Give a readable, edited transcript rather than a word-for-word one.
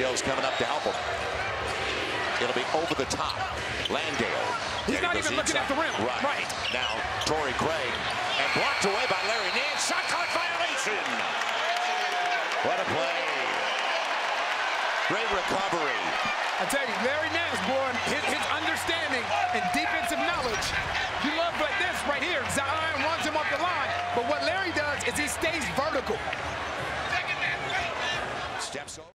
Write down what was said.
Landale's coming up to help him. It'll be over the top. Landale. He's not even looking at the rim. Right. Now, Torrey Craig. And blocked away by Larry Nance. Shot clock violation. What a play. Great recovery. I tell you, Larry Nance, boy, his understanding and defensive knowledge. You love like this right here. Zion runs him off the line. But what Larry does is he stays vertical. Steps over.